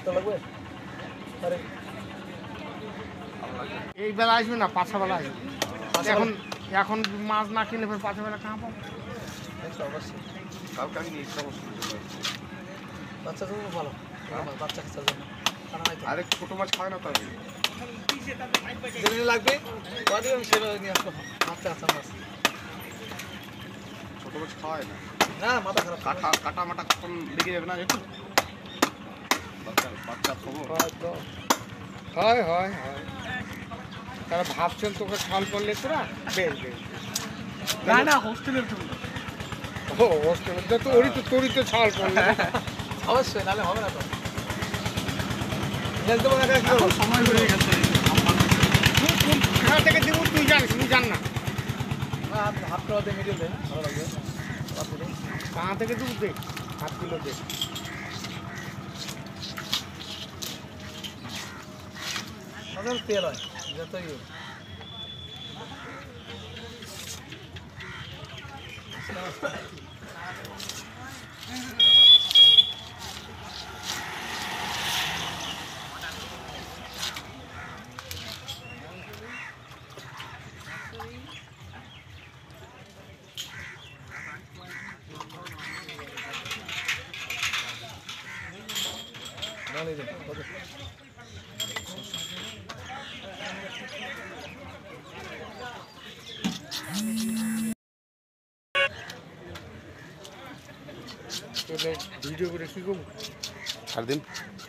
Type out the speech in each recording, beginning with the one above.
এই বেলা আসবে না, পাঁচটা বেলা আসবে। এখন এখন মাছ না কিনে ফের পাঁচটা বেলা কাঁ পাবো? বাচ্চা তো ভালো, বাচ্চা খাচ্ছার জন্য আরে ছোট মাছ খায় না তবে যেদিন লাগবে কদিন আমি সেভাবে নিয়ে আসবো। বাচ্চা খাচ্ছার মাছ ছোট মাছ খাওয়ায় না। না, মাথা খারাপ। কাটা মাটা কখন লেগে যাবে না দেখুন। বাচ্চা খবর হয় হয় হয়, তারা ভাবছেন তোকে ছাল করলে তোরা বেশ বেশ। না না, হোস্টেলের জন্য ও হোস্টেল তো ওরই তো তোরই তো ছাল করলে। অবশ্যই, নাহলে হবে না তো। সময় হয়ে গেছে। কোথা থেকে দেবো তুই জানিস, তুই জান না। হাফ কিলো দিয়ে মিডিয়াম দেন, ভালো লাগবে। কাঁ থেকে দেবো দে, 7 কিলো দে। তেল হয় যতই ভিডিও করে কি করবো? ছাড় দিন।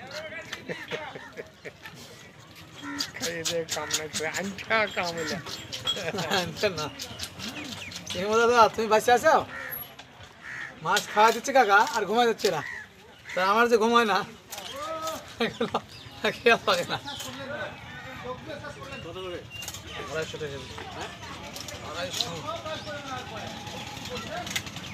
খাইয়ে দেয় কাম নাই করে আনটা কাম হইলা। না দাদা, তুমি বাঁচে আছো? মাছ খাওয়া দিচ্ছে কাকা আর ঘুমাই যাচ্ছে না। তা আমার যে ঘুমায় না, খেয়াল থাকে না। 250 টাকা। 250।